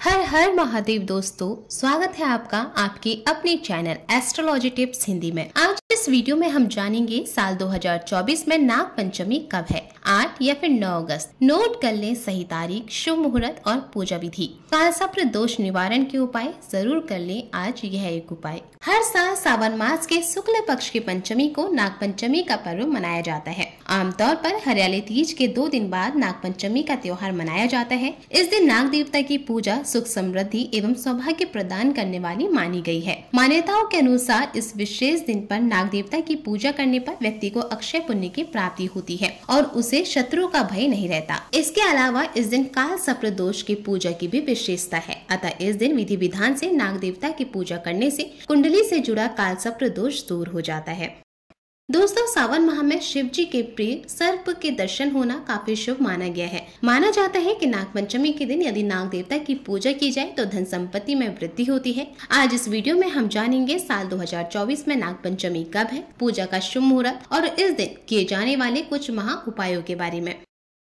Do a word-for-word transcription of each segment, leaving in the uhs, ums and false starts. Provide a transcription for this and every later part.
हर हर महादेव दोस्तों, स्वागत है आपका आपके अपने चैनल एस्ट्रोलॉजी टिप्स हिंदी में। आज इस वीडियो में हम जानेंगे साल दो हज़ार चौबीस में नाग पंचमी कब है, आठ या फिर नौ अगस्त। नोट कर लें सही तारीख, शुभ मुहूर्त और पूजा विधि। कालसर्प दोष निवारण के उपाय जरूर कर लें आज यह एक उपाय। हर साल सावन मास के शुक्ल पक्ष की पंचमी को नाग पंचमी का पर्व मनाया जाता है। आमतौर पर हरियाली तीज के दो दिन बाद नाग पंचमी का त्योहार मनाया जाता है। इस दिन नाग देवता की पूजा सुख समृद्धि एवं सौभाग्य प्रदान करने वाली मानी गई है। मान्यताओं के अनुसार इस विशेष दिन पर नाग देवता की पूजा करने पर व्यक्ति को अक्षय पुण्य की प्राप्ति होती है और उसे शत्रु का भय नहीं रहता। इसके अलावा इस दिन कालसर्प दोष की पूजा की भी विशेषता है। अतः इस दिन विधि विधान से नाग देवता की पूजा करने से कुंडली से जुड़ा कालसर्प दोष दूर हो जाता है। दोस्तों, सावन माह में शिव जी के प्रिय सर्प के दर्शन होना काफी शुभ माना गया है। माना जाता है कि नाग पंचमी के दिन यदि नाग देवता की पूजा की जाए तो धन संपत्ति में वृद्धि होती है। आज इस वीडियो में हम जानेंगे साल दो हज़ार चौबीस में नाग पंचमी कब है, पूजा का शुभ मुहूर्त और इस दिन किए जाने वाले कुछ महा उपायों के बारे में।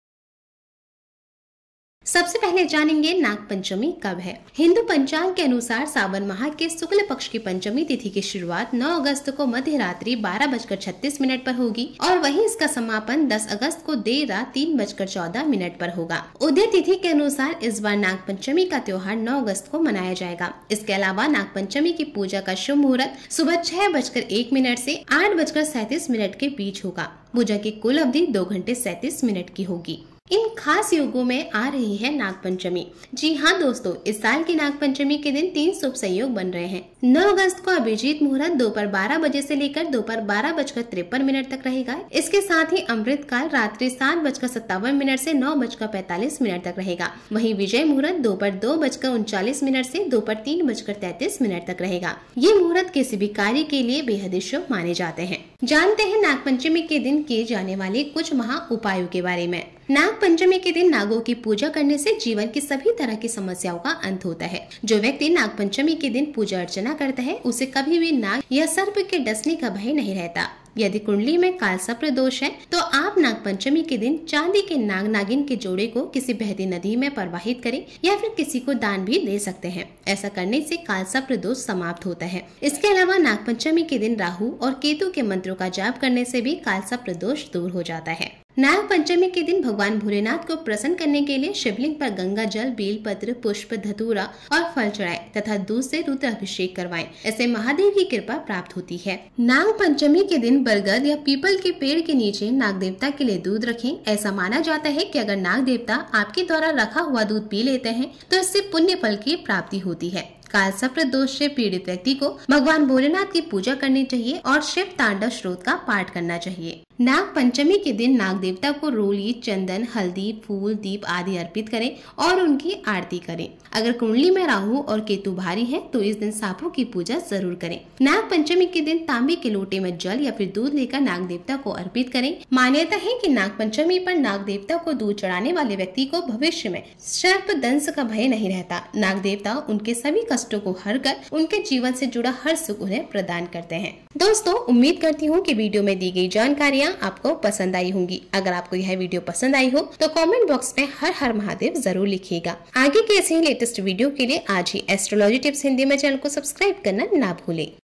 सबसे पहले जानेंगे नाग पंचमी कब है। हिंदू पंचांग के अनुसार सावन माह के शुक्ल पक्ष की पंचमी तिथि की शुरुआत नौ अगस्त को मध्य रात्रि बारह बजकर छत्तीस मिनट पर होगी और वहीं इसका समापन दस अगस्त को देर रात तीन बजकर चौदह मिनट पर होगा। उदय तिथि के अनुसार इस बार नाग पंचमी का त्योहार नौ अगस्त को मनाया जाएगा। इसके अलावा नाग पंचमी की पूजा का शुभ मुहूर्त सुबह छह बजकर एक मिनट से आठ बजकर सैंतीस मिनट के बीच होगा। पूजा की कुल अवधि दो घंटे सैंतीस मिनट की होगी। इन खास योगों में आ रही है नाग पंचमी। जी हाँ दोस्तों, इस साल की नाग पंचमी के दिन तीन शुभ संयोग बन रहे हैं। नौ अगस्त को अभिजीत मुहूर्त दोपहर बारह बजे से लेकर दोपहर बारह बजकर तिरपन मिनट तक रहेगा। इसके साथ ही अमृत काल रात्रि सात बजकर सत्तावन मिनट से नौ बजकर पैंतालीस मिनट तक रहेगा। वहीं विजय मुहूर्त दोपहर दो बजकर उनचालीस मिनट से दोपहर तीन बजकर तैतीस मिनट तक रहेगा। ये मुहूर्त किसी भी कार्य के लिए बेहद शुभ माने जाते हैं। जानते हैं नाग पंचमी के दिन किए जाने वाले कुछ महा उपायों के बारे में। नाग पंचमी के दिन नागों की पूजा करने से जीवन की सभी तरह की समस्याओं का अंत होता है। जो व्यक्ति नाग पंचमी के दिन पूजा अर्चना करता है उसे कभी भी नाग या सर्प के डसने का भय नहीं रहता। यदि कुंडली में कालसर्प दोष है तो आप नाग पंचमी के दिन चांदी के नाग नागिन के जोड़े को किसी बहती नदी में प्रवाहित करें या फिर किसी को दान भी दे सकते हैं। ऐसा करने से कालसर्प दोष समाप्त होता है। इसके अलावा नाग पंचमी के दिन राहु और केतु के मंत्रों का जाप करने से भी कालसर्प दोष दूर हो जाता है। नाग पंचमी के दिन भगवान भोलेनाथ को प्रसन्न करने के लिए शिवलिंग पर गंगा जल, बेल पत्र, पुष्प, धतूरा और फल चढ़ाएं तथा दूध से रुद्राभिषेक करवाएं। ऐसे महादेव की कृपा प्राप्त होती है। नाग पंचमी के दिन बरगद या पीपल के पेड़ के नीचे नाग देवता के लिए दूध रखें। ऐसा माना जाता है कि अगर नाग देवता आपके द्वारा रखा हुआ दूध पी लेते हैं तो इससे पुण्य फल की प्राप्ति होती है। कालसर्प दोष से पीड़ित व्यक्ति को भगवान भोलेनाथ की पूजा करनी चाहिए और शिव तांडव स्त्रोत का पाठ करना चाहिए। नाग पंचमी के दिन नाग देवता को रोली, चंदन, हल्दी, फूल, दीप आदि अर्पित करें और उनकी आरती करें। अगर कुंडली में राहु और केतु भारी है तो इस दिन सांपों की पूजा जरूर करें। नाग पंचमी के दिन तांबे के लोटे में जल या फिर दूध लेकर नाग देवता को अर्पित करें। मान्यता है कि नाग पंचमी पर नाग देवता को दूध चढ़ाने वाले व्यक्ति को भविष्य में सर्प दंश का भय नहीं रहता। नाग देवता उनके सभी कष्टों को हर कर उनके जीवन से जुड़ा हर सुख उन्हें प्रदान करते हैं। दोस्तों, उम्मीद करती हूँ कि वीडियो में दी गई जानकारियाँ आपको पसंद आई होंगी। अगर आपको यह वीडियो पसंद आई हो तो कमेंट बॉक्स में हर हर महादेव जरूर लिखिएगा। आगे के ऐसे ही लेटेस्ट वीडियो के लिए आज ही एस्ट्रोलॉजी टिप्स हिंदी में चैनल को सब्सक्राइब करना ना भूलें।